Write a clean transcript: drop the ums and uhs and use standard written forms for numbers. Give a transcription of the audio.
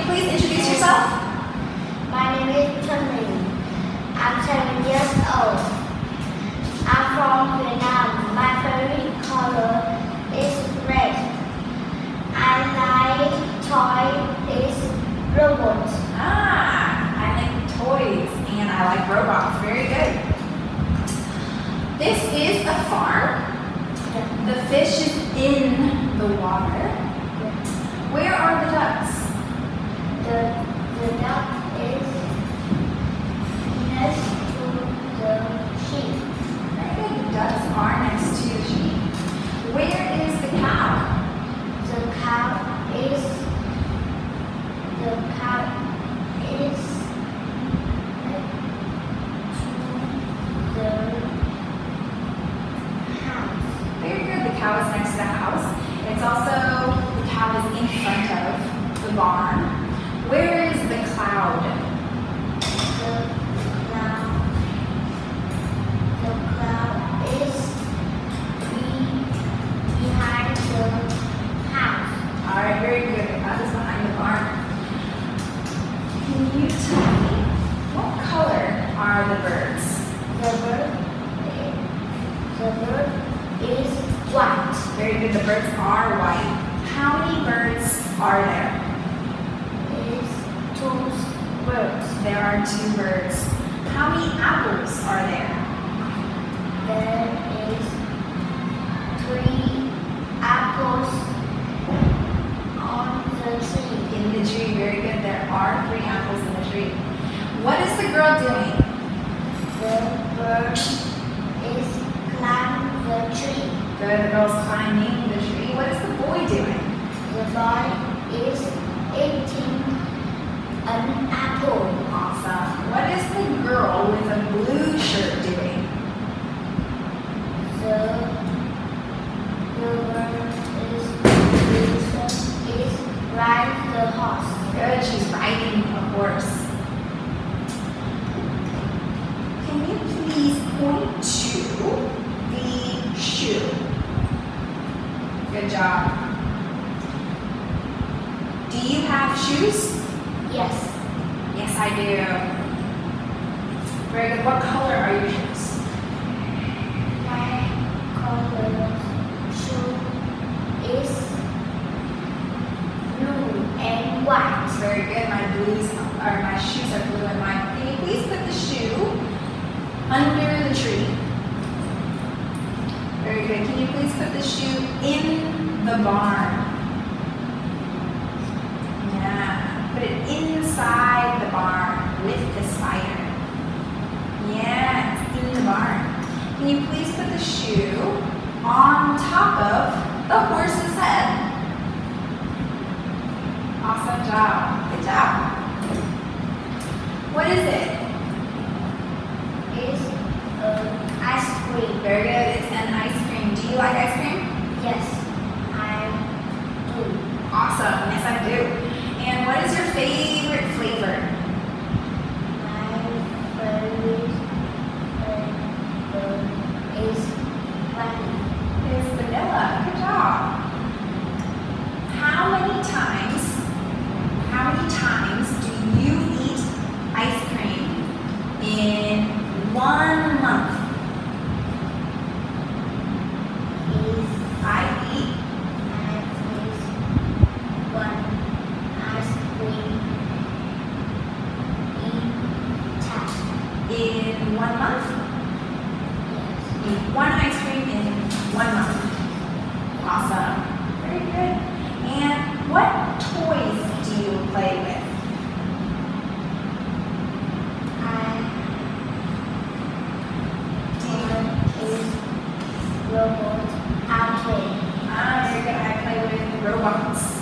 please introduce yourself? My name is Chun-Li. I'm 7 years old. I'm from Vietnam. My favorite color is red. I like toy is robots. I like toys and I like robots. Very good. This is a farm. The fish is in the water. Where are the ducks? The duck is next to the sheep. Very good. The ducks are next to the sheep. Where is the cow? The cow is Very good. The cow is next to the house. It's also, the cow is in front of the barn. Where is the cloud? The cloud is behind the house. All right, very good. The cloud is behind the barn. Can you tell me what color are the birds? The bird is white. Very good. The birds are white. How many birds are there? Is two birds. There are 2 birds. How many apples are there? There is 3 apples on the tree. In the tree. Very good. There are 3 apples in the tree. What is the girl doing? The bird is climbing the tree. Good. The girl's climbing the tree. What is the boy doing? The boy is eating an apple. Awesome. What is the girl with a blue shirt doing? The bird is riding the horse. Good. She's riding a horse. Can you please point to the shoe? Good job. Do you have shoes? Yes. Yes, I do. Very good. What color are your shoes? My color shoe is blue and white. Very good. My shoes are blue and white. Can you please put the shoe under the tree? Very good. Can you please put the shoe in the barn? Yeah. Put it inside the barn with the spider. Yeah, it's in the barn. Can you please put the shoe on top of the horse's head? Awesome job. Good job. What is it? Is ice cream. Very good. It's an ice cream. Do you like ice cream? Yes, I do. Awesome. Yes, I do. And what is your favorite flavor? My favorite is vanilla. It's vanilla. Good job. How many times do you eat ice cream in 1 month? I eat one ice cream in 1 month? Yes. Eat 1 ice cream in 1 month. Awesome. Very good. And what toys do you play with? Robot arcade. Very good. I play with robots.